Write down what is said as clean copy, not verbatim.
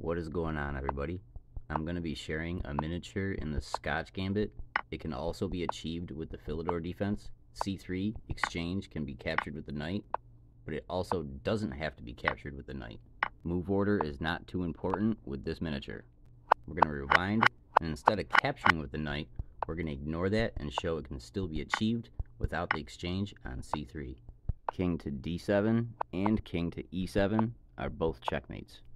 What is going on, everybody? I'm going to be sharing a miniature in the Scotch Gambit. It can also be achieved with the Philidor Defense. C3 exchange can be captured with the knight, but it also doesn't have to be captured with the knight. Move order is not too important with this miniature. We're going to rewind, and instead of capturing with the knight, we're going to ignore that and show it can still be achieved without the exchange on C3. King to D7 and king to E7 are both checkmates.